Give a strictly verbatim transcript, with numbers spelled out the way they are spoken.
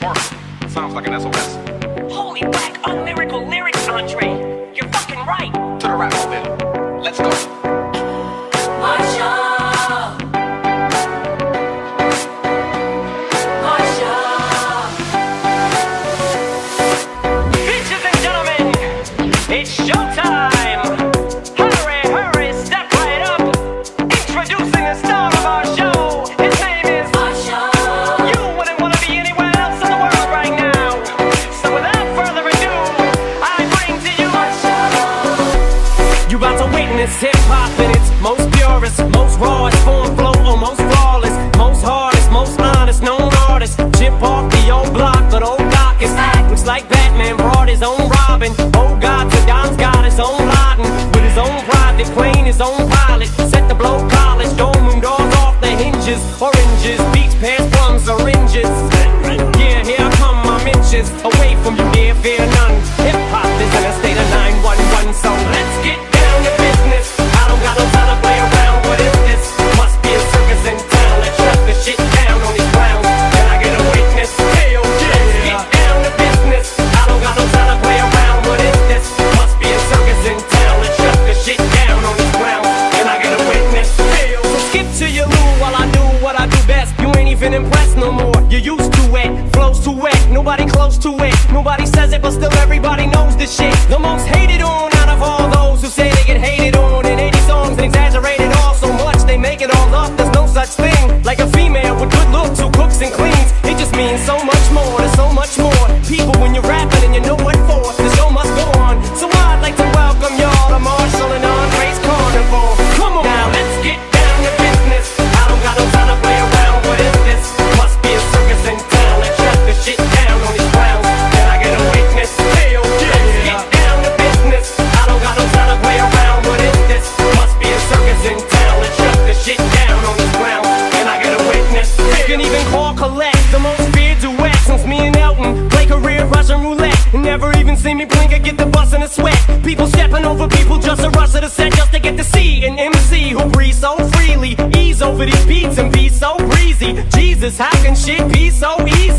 Mark, sounds like an S O S. Holy whack, unlyrical lyrics, Andre. You're fucking right. To the rap mobile. Let's go. Marsha. Marsha. Bitches and gentlemen, it's showtime. Hurry, hurry, step right up. Introducing the star of our show. His name is Marsha. You wouldn't want to be anywhere else in the world right now. So without further ado, I bring to you Marsha. You about to witness hip-hop in its most purest, most rawest form, flow, or most flawless, most hardest, most honest, known artist. Chip off the old block, but old Doc is act. Looks like Batman brought his own Robin. Oh God, Saddam's got his own Laden. With his own private plane, his own pilot. Set to blow college, dome room doors off the hinges. Oranges, peach, pears, plums, oranges. Yeah, here I come, I'm inches away from you, dear, fear none. Hip-hop is in a state of nine one one, so let's get down to business. I don't got no time to play around, what is this? Must be a circus in town, let's shut the shit down on these clowns. Can I get a witness? Hell yeah! Let's get down to business. I don't got no time to play around, what is this? Must be a circus in town, let's shut the shit down on these clowns. Can I get a witness? Hell. So skip to your loo while I do what I do best. You ain't even impressed no more, you used to it. Flows too wet, nobody close to it. Nobody says it, but still everybody knows this shit. The most hated on out of all those who say they get hated on in eighty songs and exaggerated all so much they make it all up. There's no such thing like a female with good looks who cooks and cleans. It just means so much more, there's so much more people when you're rapping and you know what for. The show must go on, so I'd like to welcome y'all to Marshall and Andre's Carnival. Come on, now let's get down to business. I don't got no time to play around, what is this? Must be a circus in town, let's shut the shit down on these clowns. Can I get a witness? Hell yeah! Let's get down to business. I don't got no time to play around, what is this? Must be a circus in town, let's shut the shit down on these clowns. Can I get a witness? You can even call collect the most feared duet since me and Elton play career Russian roulette. And never even see me blink or get the bus in a sweat. People stepping over people just to rush to the set just to get to see an M C who breathes so freely. Ease over these beats and be so breezy. Jesus, how can shit be so easy?